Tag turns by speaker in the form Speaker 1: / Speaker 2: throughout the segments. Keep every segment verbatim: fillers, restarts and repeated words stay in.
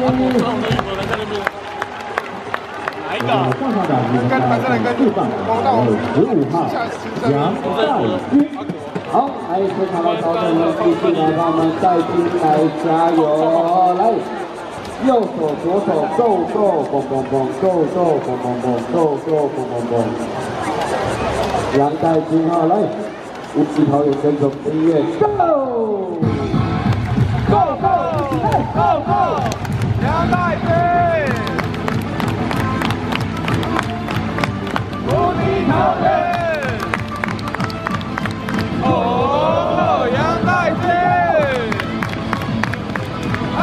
Speaker 1: 上场的是四棒十五号杨代军。好，来现场的操作员继续来帮我们带军来加油，来。 右手、左手，够够，嘣嘣嘣，够够，嘣嘣嘣，够够，嘣嘣嘣。杨代军哈，来，无极桃园选手音乐 ，Go Go Go Go Go， 杨代军，无极桃园，哦，杨代军，哎。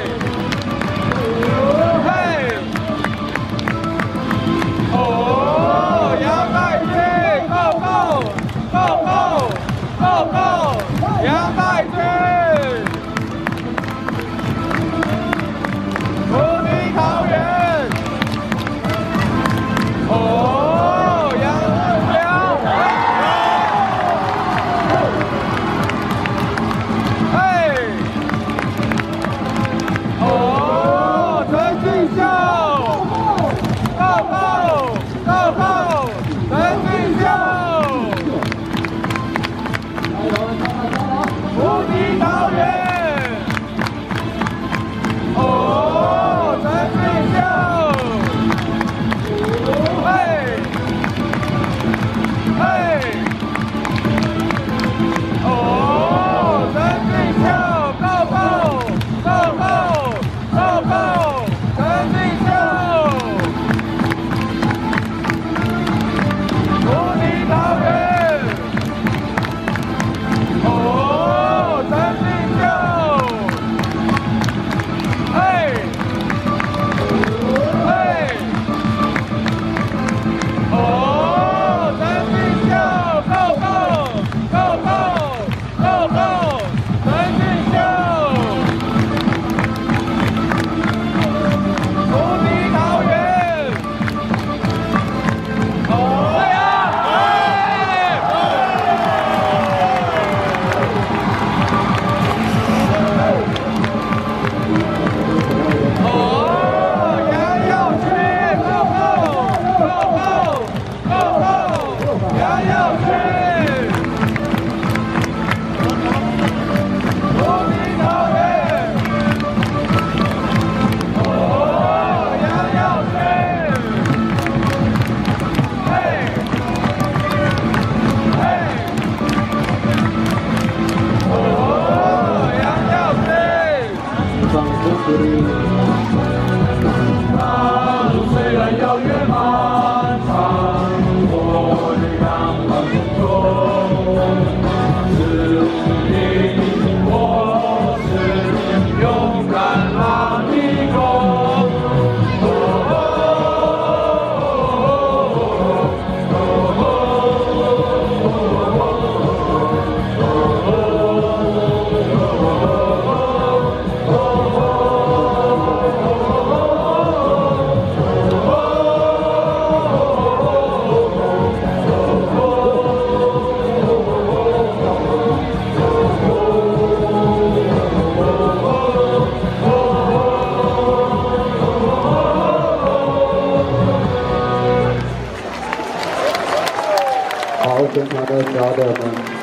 Speaker 1: 全场的小的们，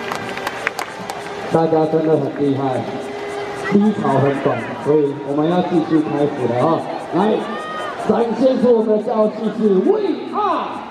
Speaker 1: 大家真的很厉害，低潮很短，所以我们要继续开始了啊！来，展现出我们的骄傲气势 ，We are。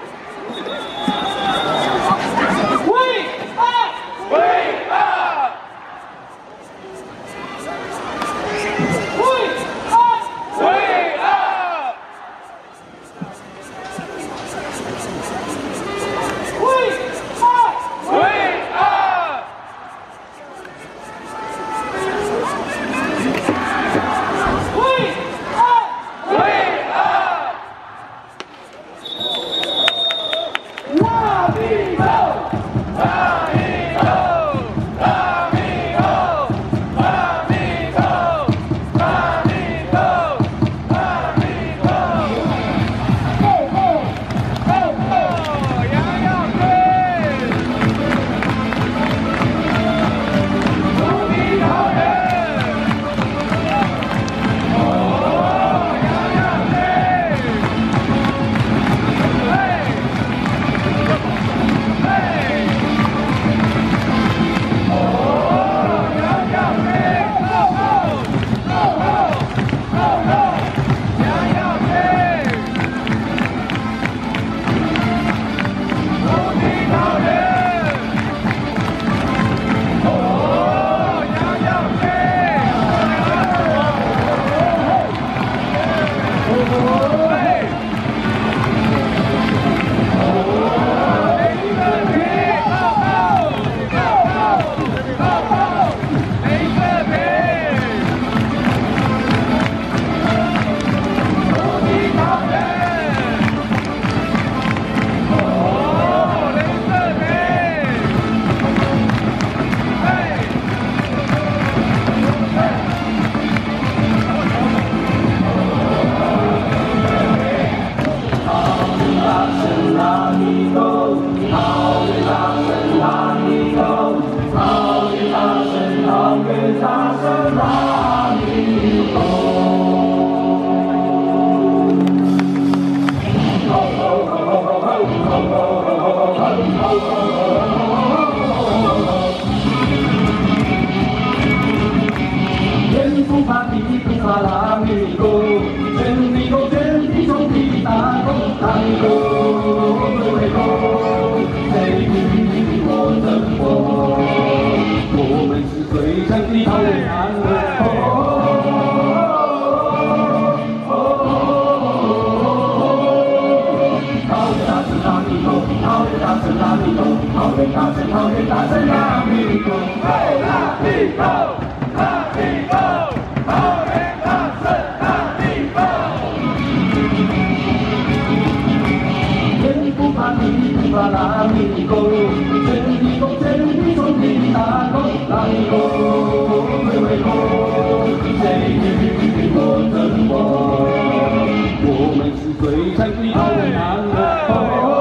Speaker 2: 相对桃园人。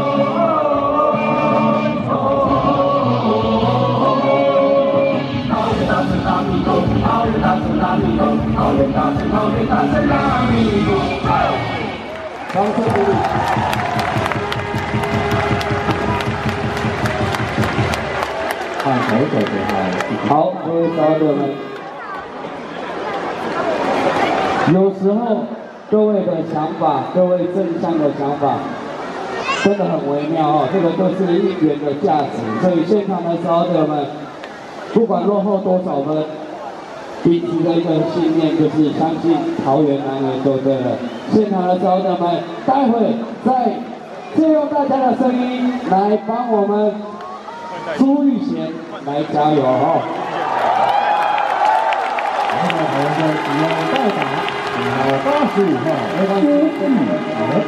Speaker 2: 桃园大神拉米狗，桃园大神，桃园大神拉米狗。掌声鼓励。
Speaker 1: 看手手就好。
Speaker 2: 好，各位小姐们，有时候各位的想法，各位正向的想法，真的很微妙哦。这个就是一元的价值。所以现场的小姐们，不管落后多少分。秉持的一个信念就是相信桃园男人就对了。现场的小姐们，待会再借用大家的声音来帮我们朱玉贤来加油哦！
Speaker 1: 然后我们的只要到达呃八十五号朱玉贤，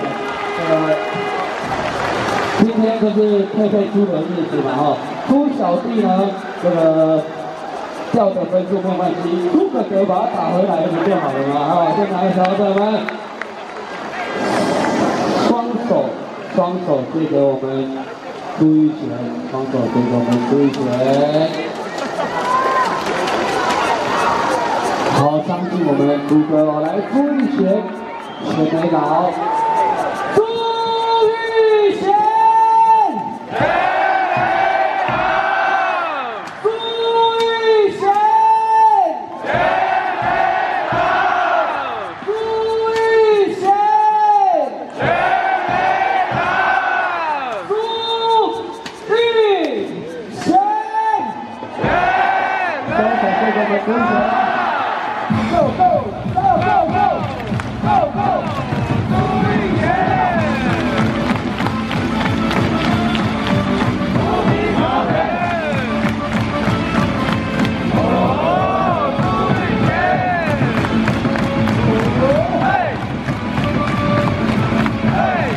Speaker 2: 这个今天就是佩佩猪的日子嘛哈，朱小弟呢这个。掉的分数没有关系，诸葛德把它打回来不就好了吗？好，现场的小伙伴们，双手双手借给我们朱玉璇，双手借给我们朱玉璇。好，相信我们的朱哥哦，来朱玉璇，全没倒，朱玉璇。Go go go go go go go！ 朱玉贤，朱皮咖啡，哦，朱玉贤，嘿，嘿，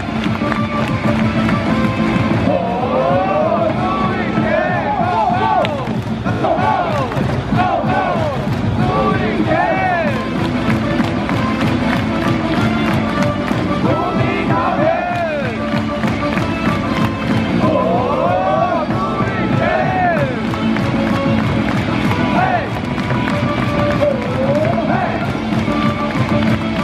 Speaker 2: 哦，朱玉贤 ，Go go go go go！ 朱玉贤。 Hey!